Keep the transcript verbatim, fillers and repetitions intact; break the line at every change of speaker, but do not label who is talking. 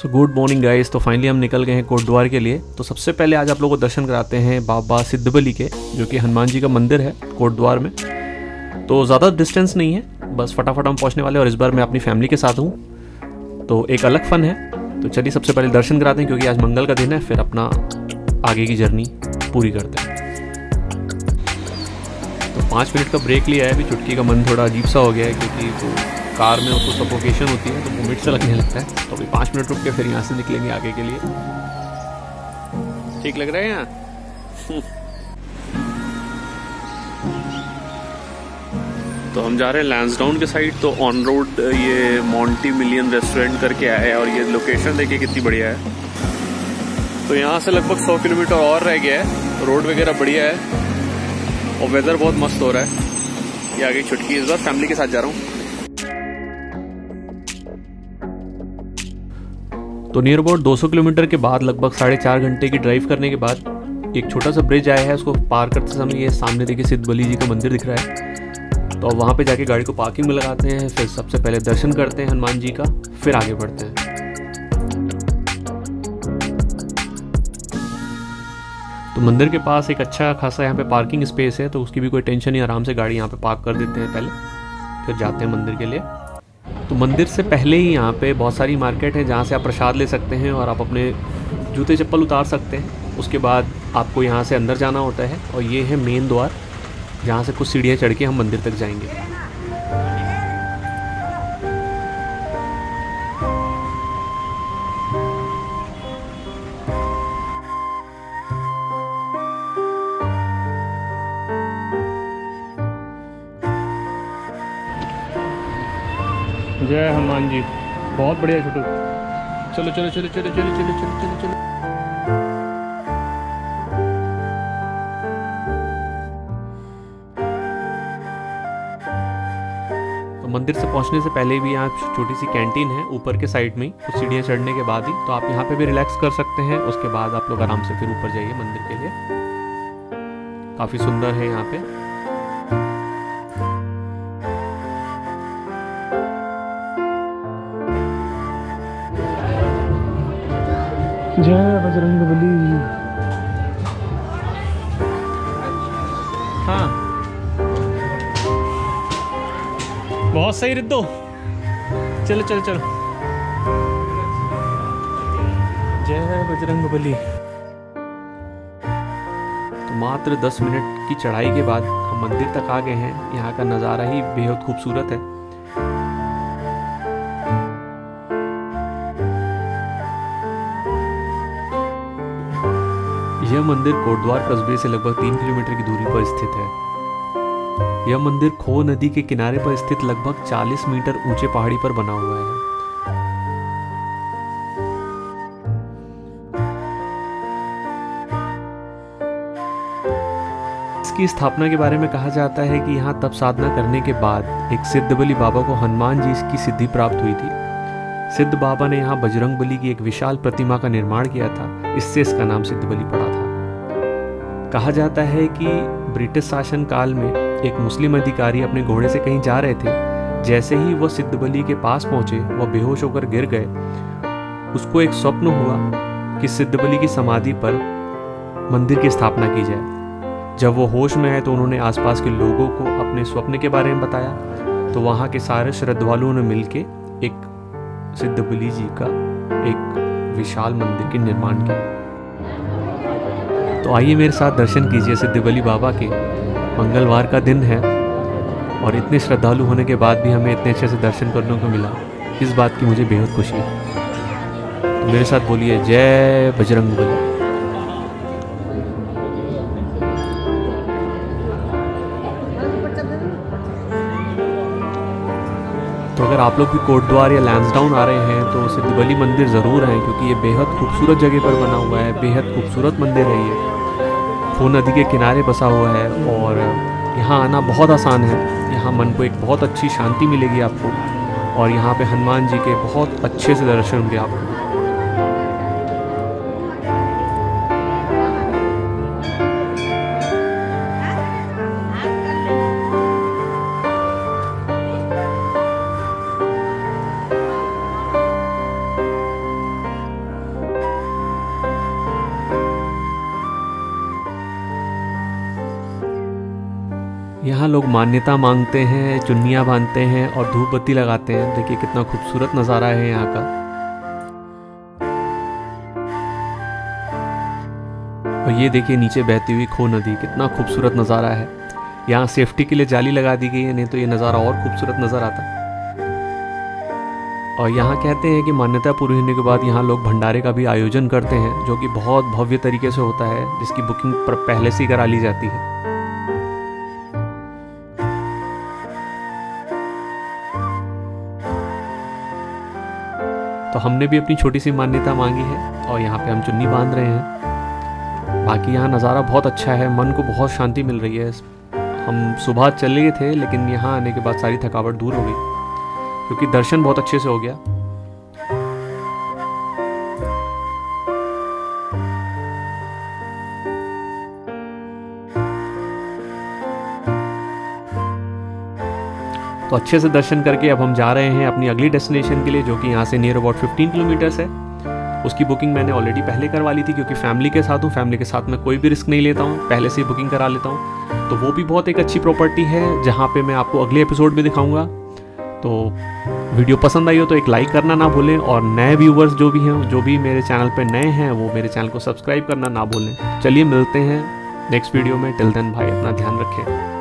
सो good morning guys. तो finally हम निकल गए हैं कोटद्वार के लिए। तो सबसे पहले आज आप लोगों को दर्शन कराते हैं बाबा सिद्धबली के, जो कि हनुमान जी का मंदिर है कोटद्वार में। तो ज़्यादा डिस्टेंस नहीं है, बस फटाफट हम पहुंचने वाले हैं। और इस बार मैं अपनी फैमिली के साथ हूँ, तो एक अलग फन है। तो चलिए सबसे पहले दर्शन कराते हैं, क्योंकि आज मंगल का दिन है, फिर अपना आगे की जर्नी पूरी करते हैं। तो पाँच मिनट का ब्रेक लिया है। अभी चुटकी का मन थोड़ा अजीब सा हो गया है, क्योंकि वो कार में उसको सफोकेशन होती है तो वोमिट से लगने लगता है। तो अभी पाँच मिनट रुक के फिर यहाँ से निकलेंगे आगे के लिए। ठीक लग रहा है यहाँ? तो हम जा रहे हैं लैंसडाउन के साइड। तो ऑन रोड ये मॉन्टी मिलियन रेस्टोरेंट करके आया है, और ये लोकेशन देखिए कितनी बढ़िया है। तो यहाँ से लगभग सौ किलोमीटर और रह गया है। रोड वगैरह बढ़िया है और वेदर बहुत मस्त हो रहा है। ये आगे छुटकी, इस बार फैमिली के साथ जा रहा हूँ। तो नियर अबाउट दो सौ किलोमीटर के बाद, लगभग साढ़े चार घंटे की ड्राइव करने के बाद, एक छोटा सा ब्रिज आया है। उसको पार करते समय ये सामने देखिए सिद्धबली जी का मंदिर दिख रहा है। तो अब वहाँ पे जाके गाड़ी को पार्किंग में लगाते हैं, फिर सबसे पहले दर्शन करते हैं हनुमान जी का, फिर आगे बढ़ते हैं। तो मंदिर के पास एक अच्छा खासा यहाँ पे पार्किंग स्पेस है, तो उसकी भी कोई टेंशन नहीं, आराम से गाड़ी यहाँ पे पार्क कर देते हैं पहले, फिर जाते हैं मंदिर के लिए। तो मंदिर से पहले ही यहाँ पे बहुत सारी मार्केट है, जहाँ से आप प्रसाद ले सकते हैं और आप अपने जूते चप्पल उतार सकते हैं। उसके बाद आपको यहाँ से अंदर जाना होता है, और ये है मेन द्वार, जहाँ से कुछ सीढ़ियाँ चढ़ के हम मंदिर तक जाएंगे। जय हनुमान जी। बहुत बढ़िया छोटू। चलो चलो चलो चलो चलो चलो चलो चलो चलो। तो मंदिर से पहुंचने से पहले भी यहाँ छोटी सी कैंटीन है ऊपर के साइड में, कुछ सीढ़ियाँ चढ़ने के बाद ही। तो आप यहाँ पे भी रिलैक्स कर सकते हैं। उसके बाद आप लोग आराम से फिर ऊपर जाइए मंदिर के लिए। काफ़ी सुंदर है यहाँ पे। जय बजरंगबली। हाँ, बहुत सही रिद्दो। चलो चलो चलो। जय बजरंगबली। तो मात्र दस मिनट की चढ़ाई के बाद हम मंदिर तक आ गए हैं। यहाँ का नज़ारा ही बेहद खूबसूरत है। यह मंदिर कोटद्वार कस्बे से लगभग तीन किलोमीटर की दूरी पर स्थित है। यह मंदिर खो नदी के किनारे पर स्थित लगभग चालीस मीटर ऊंचे पहाड़ी पर बना हुआ है। इसकी स्थापना के बारे में कहा जाता है कि यहाँ तप साधना करने के बाद एक सिद्धबली बाबा को हनुमान जी की सिद्धि प्राप्त हुई थी। सिद्ध बाबा ने यहाँ बजरंगबली की एक विशाल प्रतिमा का निर्माण किया था, इससे इसका नाम सिद्धबली पड़ा था। कहा जाता है कि ब्रिटिश शासन काल में एक मुस्लिम अधिकारी अपने घोड़े से कहीं जा रहे थे। जैसे ही वह सिद्धबली के पास पहुंचे, वह बेहोश होकर गिर गए। उसको एक स्वप्न हुआ कि सिद्धबली की समाधि पर मंदिर की स्थापना की जाए। जब वो होश में आए तो उन्होंने आसपास के लोगों को अपने स्वप्न के बारे में बताया। तो वहाँ के सारे श्रद्धालुओं ने मिलके एक सिद्धबली जी का एक विशाल मंदिर के निर्माण किया। तो आइए मेरे साथ दर्शन कीजिए सिद्धबली बाबा के। मंगलवार का दिन है और इतने श्रद्धालु होने के बाद भी हमें इतने अच्छे से दर्शन करने को मिला, इस बात की मुझे बेहद खुशी है। तो मेरे साथ बोलिए जय बजरंगबली। तो अगर आप लोग भी कोटद्वार या लैंसडाउन आ रहे हैं तो सिद्धबली मंदिर ज़रूर आएँ, क्योंकि ये बेहद खूबसूरत जगह पर बना हुआ है। बेहद खूबसूरत मंदिर है ये। खो नदी के किनारे बसा हुआ है और यहाँ आना बहुत आसान है। यहाँ मन को एक बहुत अच्छी शांति मिलेगी आपको, और यहाँ पे हनुमान जी के बहुत अच्छे से दर्शन होंगे आपको। यहाँ लोग मान्यता मांगते हैं, चुन्नियाँ बांधते हैं और धूप बत्ती लगाते हैं। देखिए कितना खूबसूरत नज़ारा है यहाँ का। और ये देखिए नीचे बहती हुई खो नदी, कितना खूबसूरत नज़ारा है। यहाँ सेफ्टी के लिए जाली लगा दी गई है, नहीं तो ये नज़ारा और खूबसूरत नज़र आता। और यहाँ कहते हैं कि मान्यता पूरी होने के बाद यहाँ लोग भंडारे का भी आयोजन करते हैं, जो कि बहुत भव्य तरीके से होता है, जिसकी बुकिंग पहले से ही करा ली जाती है। तो हमने भी अपनी छोटी सी मान्यता मांगी है और यहाँ पे हम चुन्नी बांध रहे हैं। बाकी यहाँ नज़ारा बहुत अच्छा है, मन को बहुत शांति मिल रही है। हम सुबह चले गए थे, लेकिन यहाँ आने के बाद सारी थकावट दूर हो गई, क्योंकि दर्शन बहुत अच्छे से हो गया। तो अच्छे से दर्शन करके अब हम जा रहे हैं अपनी अगली डेस्टिनेशन के लिए, जो कि यहाँ से नियर अबाउट फिफ्टीन किलोमीटर्स है। उसकी बुकिंग मैंने ऑलरेडी पहले करवा ली थी, क्योंकि फैमिली के साथ हूँ। फैमिली के साथ मैं कोई भी रिस्क नहीं लेता हूँ, पहले से ही बुकिंग करा लेता हूँ। तो वो भी बहुत एक अच्छी प्रॉपर्टी है, जहाँ पे मैं आपको अगले एपिसोड में दिखाऊंगा। तो वीडियो पसंद आई हो तो एक लाइक करना ना भूलें, और नए व्यूवर्स जो भी हैं, जो भी मेरे चैनल पे नए हैं, वो मेरे चैनल को सब्सक्राइब करना ना भूलें। चलिए मिलते हैं नेक्स्ट वीडियो में। टिल देन भाई अपना ध्यान रखें।